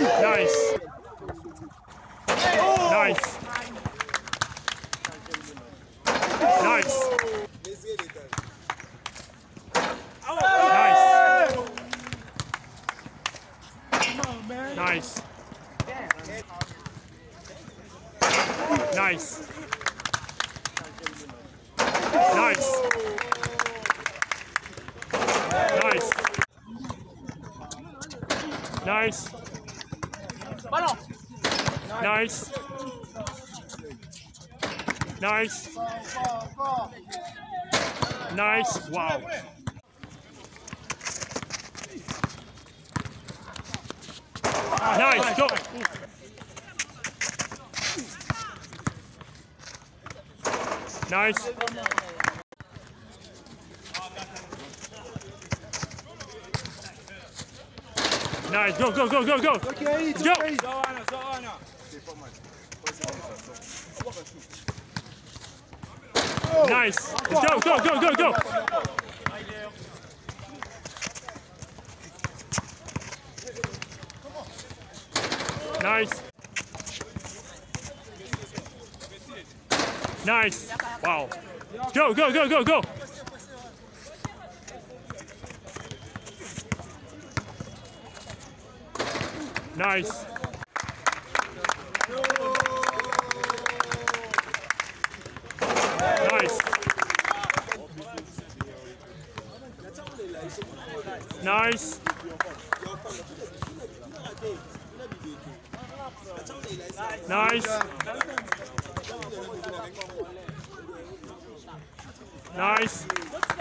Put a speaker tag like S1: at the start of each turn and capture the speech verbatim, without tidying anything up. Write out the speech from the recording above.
S1: Nice. Nice. Nice. Nice. Nice. Nice. Nice. Nice. Nice. Nice. Nice. Wow. Nice. Go. Nice. Nice. Go, go, go, go, go.
S2: Okay,
S1: Let's go. Nice. Let's go, go, go, go, go. Nice. Nice. Wow. Go, go, go, go, go. Nice. Nice. Nice. Nice. Nice.